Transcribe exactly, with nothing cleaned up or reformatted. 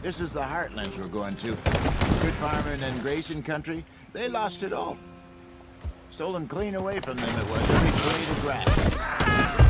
This is the heartlands we're going to. Good farming and grazing country, they lost it all. Stolen clean away from them it was, every blade of grass.